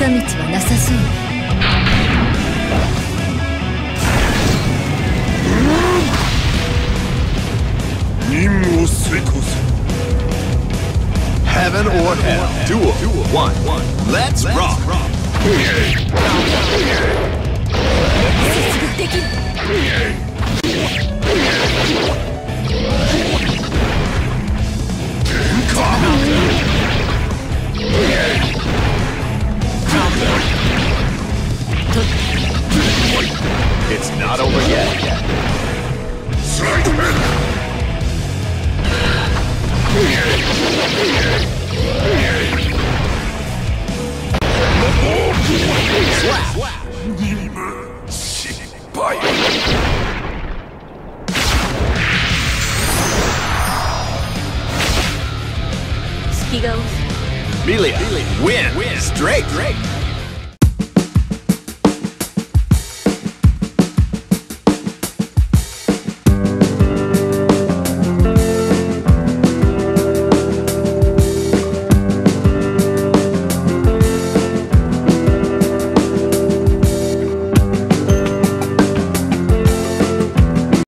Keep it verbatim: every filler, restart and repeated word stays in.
道はなさそうね。 任務を遂行する。 Heaven or hell. Duel. One. Let's rock. 接続できる。 It's not over yet. Slap. 失敗。 隙が多い。 Melia. Win. Straight.